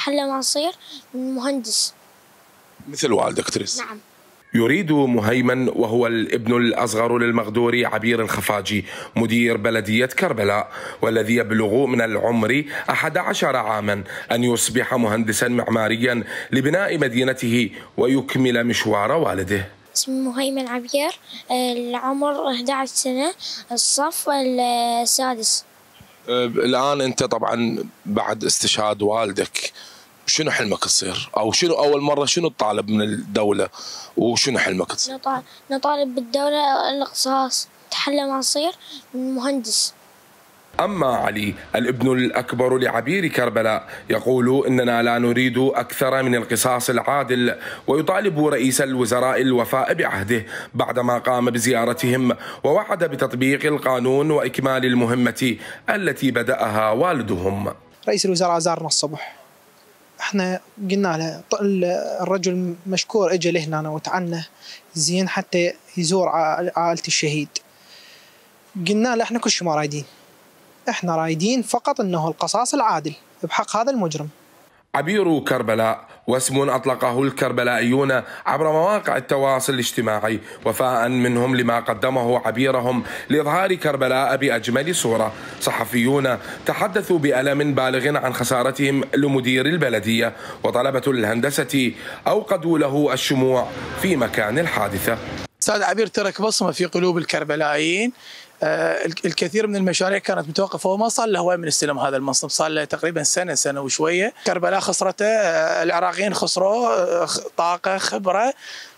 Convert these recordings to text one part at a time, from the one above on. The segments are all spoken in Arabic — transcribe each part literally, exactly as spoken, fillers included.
أتحلم أصير مهندس مثل والدك تريس. نعم. يريد مهيمن وهو الابن الأصغر للمغدور عبير الخفاجي مدير بلدية كربلاء والذي يبلغ من العمر أحد عشر عاما أن يصبح مهندسا معماريا لبناء مدينته ويكمل مشوار والده. اسمي مهيمن عبير، العمر أحد عشر سنة، الصف السادس. الآن أنت طبعا بعد استشهاد والدك شنو حلمك تصير؟ أو شنو أول مرة شنو تطالب من الدولة وشنو حلمك تصير؟ نطالب بالدولة القصاص، أتحلم أصير مهندس. أما علي الابن الأكبر لعبير كربلاء يقول إننا لا نريد أكثر من القصاص العادل، ويطالب رئيس الوزراء الوفاء بعهده بعدما قام بزيارتهم ووعد بتطبيق القانون وإكمال المهمة التي بدأها والدهم. رئيس الوزراء زارنا الصبح، احنا قلنا له الرجل مشكور اجى لهنا وتعنى زين حتى يزور عائلة الشهيد. قلنا له احنا كل شيء ما رايدين، احنا رايدين فقط انه القصاص العادل بحق هذا المجرم. عبير كربلاء واسم أطلقه الكربلائيون عبر مواقع التواصل الاجتماعي وفاء منهم لما قدمه عبيرهم لإظهار كربلاء بأجمل صورة. صحفيون تحدثوا بألم بالغ عن خسارتهم لمدير البلدية، وطلبة الهندسة أوقدوا له الشموع في مكان الحادثة. أستاذ عبير ترك بصمة في قلوب الكربلائيين. الكثير من المشاريع كانت متوقفة وما صار له هواي من استلم هذا المنصب، صار له تقريبا سنة سنة وشوية. كربلاء خسرته، العراقيين خسروا طاقة خبرة.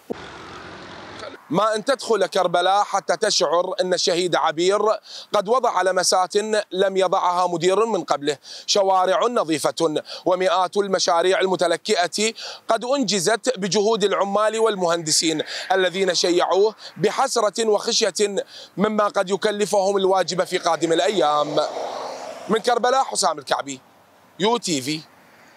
ما أن تدخل كربلاء حتى تشعر أن الشهيد عبير قد وضع لمسات لم يضعها مدير من قبله. شوارع نظيفة ومئات المشاريع المتلكئة قد أنجزت بجهود العمال والمهندسين الذين شيعوه بحسرة وخشية مما قد يكلفهم الواجب في قادم الأيام. من كربلاء حسام الكعبي، يو تي في.